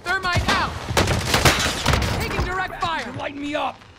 Thermite out! Taking direct fire! Lighten me up!